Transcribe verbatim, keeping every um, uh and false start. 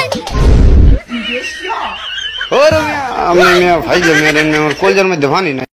और मैं भाई जो मेरे ने और कोई जन में दफानी नहीं।